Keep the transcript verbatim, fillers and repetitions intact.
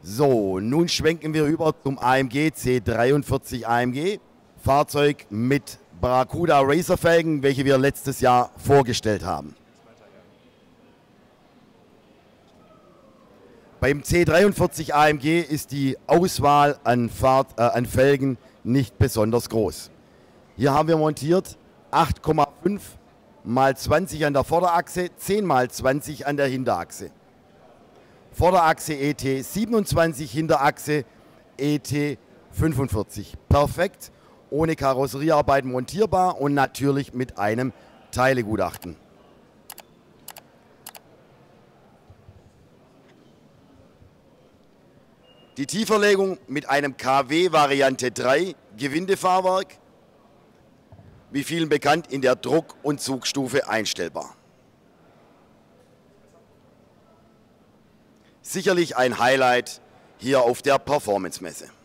So, nun schwenken wir über zum A M G C dreiundvierzig A M G. Fahrzeug mit Barracuda Racer-Felgen, welche wir letztes Jahr vorgestellt haben. Beim C dreiundvierzig A M G ist die Auswahl an, Fahrt, äh, an Felgen nicht besonders groß. Hier haben wir montiert acht Komma fünf mal zwanzig an der Vorderachse, zehn mal zwanzig an der Hinterachse. Vorderachse E T siebenundzwanzig, Hinterachse E T fünfundvierzig. Perfekt, ohne Karosseriearbeiten montierbar und natürlich mit einem Teilegutachten. Die Tieferlegung mit einem K W Variante drei Gewindefahrwerk, wie vielen bekannt, in der Druck- und Zugstufe einstellbar. Sicherlich ein Highlight hier auf der Performance-Messe.